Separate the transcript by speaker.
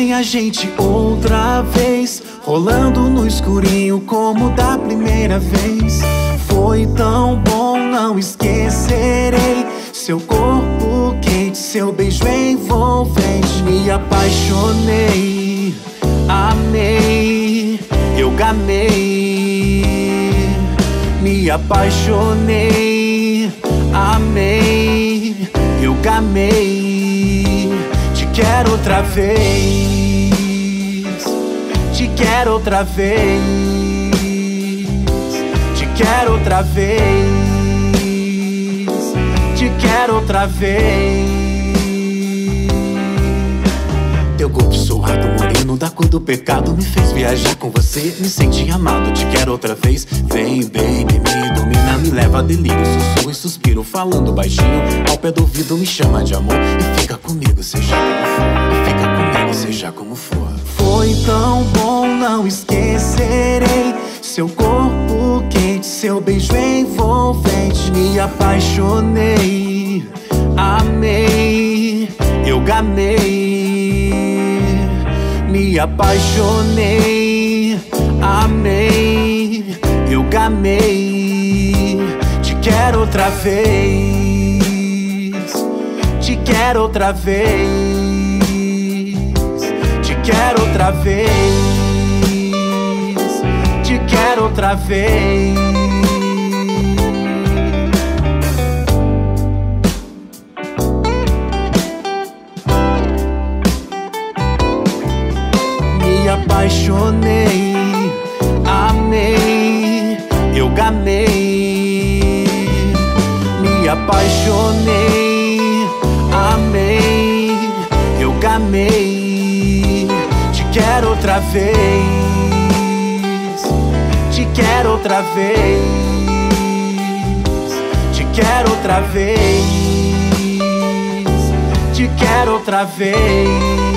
Speaker 1: vem a gente outra vez, rolando no escurinho como da primeira vez. Foi tão bom, não esquecerei. Seu corpo quente, seu beijo envolvente. Me apaixonei, amei, eu gamei. Me apaixonei, amei, eu gamei. Te quero outra vez, te quero outra vez, te quero outra vez, te quero outra vez. Teu corpo suado, moreno, da cor do pecado, me fez viajar com você, me senti amado. Te quero outra vez, vem baby, me domina, me leva a delírio. Sussurro e suspiro, falando baixinho, ao pé do ouvido me chama de amor. E fica comigo, seja como for, e fica comigo, seja como for. Foi tão bom, não esquecerei. Seu corpo quente, seu beijo envolvente. Me apaixonei, amei, eu gamei. Me apaixonei, amei, eu gamei. Te quero outra vez, te quero outra vez, te quero outra vez, te quero outra vez. Me apaixonei, amei, eu gamei. Me apaixonei, amei, eu gamei. Te quero outra vez, te quero outra vez, te quero outra vez, te quero outra vez.